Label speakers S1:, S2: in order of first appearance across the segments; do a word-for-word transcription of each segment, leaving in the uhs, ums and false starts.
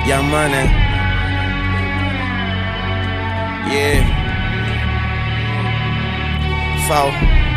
S1: Young Money. Yeah. Four.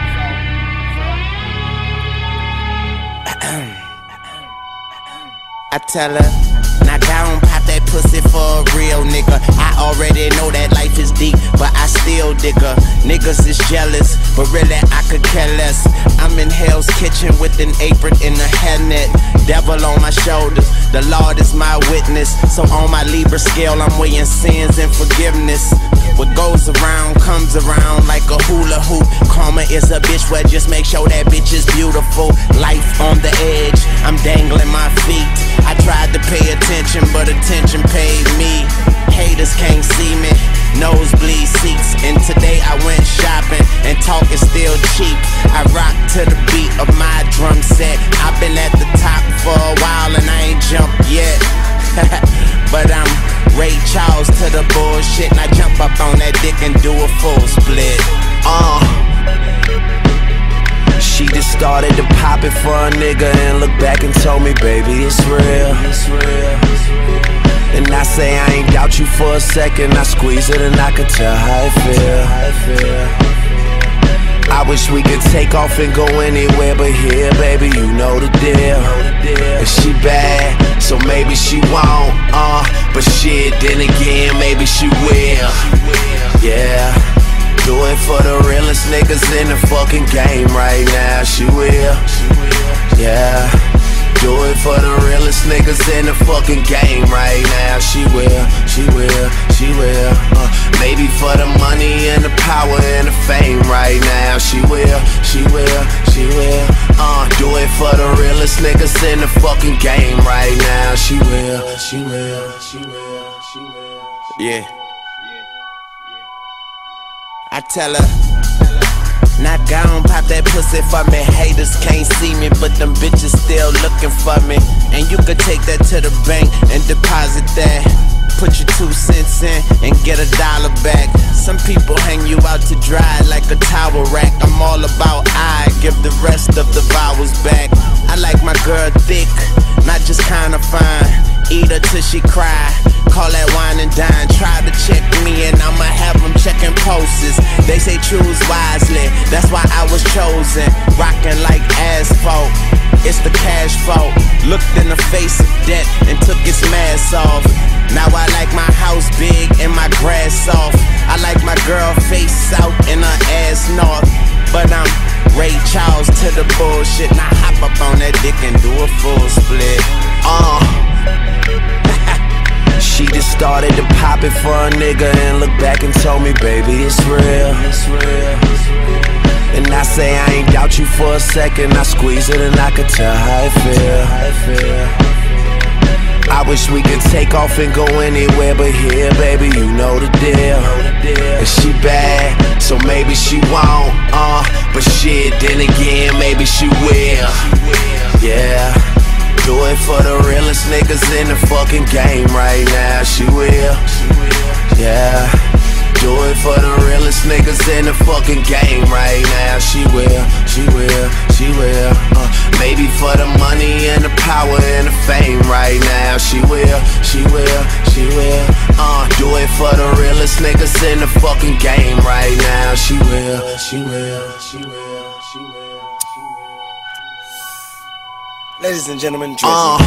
S1: I tell her, knock down, pop that pussy for a real nigga. I already know that life is deep, but I still dig her. Niggas is jealous, but really I could care less. I'm in Hell's Kitchen with an apron in a hairnet. Devil on my shoulders, the Lord is my witness. So on my Libra scale, I'm weighing sins and forgiveness. What goes around comes around like a hula hoop. Karma is a bitch, well just make sure that bitch is beautiful. Life on the edge, I'm dangling my feet. I tried to pay attention, but attention paid me. Haters can't see me, nosebleed seats. And today I went shopping, and talk is still cheap. I rock to the beat of my drum set. I've been at the top for a while and I ain't jumped yet. But I'm Ray Charles to the bullshit, and I jump up on that dick and do a full split. Uh She just started to pop it for a nigga and look back and told me, baby, it's real. It's real. And I say I ain't doubt you for a second. I squeeze it and I could tell how it feel. I wish we could take off and go anywhere but here, baby, you know the deal. And she bad, so maybe she won't, uh but shit, then again, maybe she will. Yeah, do it for the realest niggas in the fucking game right now. She will, yeah. Do it for the realest niggas in the fucking game right now. She will, she will, she will. Uh, maybe for the money and the power and the fame right now. She will, she will, she will. Uh, do it for the realest niggas in the fucking game right now. She will, she will, she will, she will. Yeah. I tell her, knock down, pop that pussy for me. Haters can't see me, but them bitches still looking for me. And you could take that to the bank and deposit that. Put your two cents in and get a dollar back. Some people hang you out to dry like a towel rack. I'm all about I give the rest of the vowels back. I like my girl thick, not just kinda fine. Eat her till she cry, call that wine and dine. Try to check me and I'ma have them checking pulses. They say choose wisely, that's why I was chosen. Rockin' like asphalt, it's the cash fault. Looked in the face of death and took its mask off. Now I like my house big and my grass soft. I like my girl face south and her ass north. But I'm Ray Charles to the bullshit. Now hop up on that dick and do a full split. Uh She just started to pop it for a nigga and look back and told me, baby, it's real. It's real. And I say I ain't doubt you for a second. I squeeze it and I could tell how it feel. I wish we could take off and go anywhere but here, baby, you know the deal. And she bad, so maybe she won't, uh but shit, then again, maybe she will. Yeah. Do it for the realest niggas in the fucking game right now. She will, yeah. Do it for the realest niggas in the fucking game right now. She will, she will, she will. Uh, maybe for the money and the power and the fame right now. She will, she will, she will. Uh, do it for the realest niggas in the fucking game right now. She will, she will, she will, she will.
S2: Ladies and gentlemen,
S1: uh,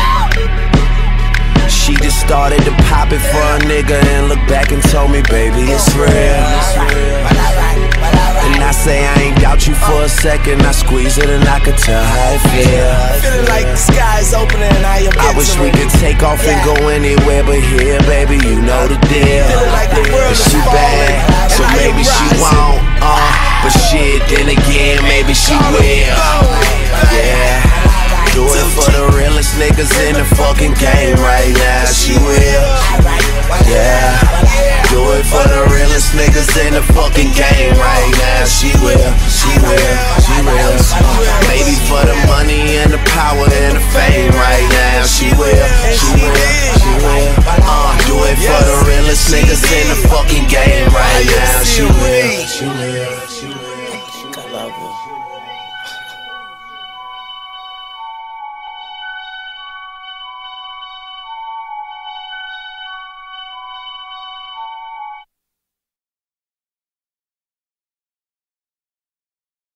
S1: she just started to pop it for a nigga and look back and told me, baby, it's real. It's real. And I say I ain't doubt you for a second. I squeeze it and I could tell how it feel.
S2: Feeling like the sky is opening and I am
S1: I wish we could take off and go anywhere but here, baby, you know the deal. And she bad, so maybe she won't, uh but shit, then again, maybe she will. Yeah. Do it for the realest niggas in the fucking game right now. She will, yeah. Do it for the realest niggas in the fucking game right now. She will, she will, she will. Maybe for the money and the power and the fame right now. She will,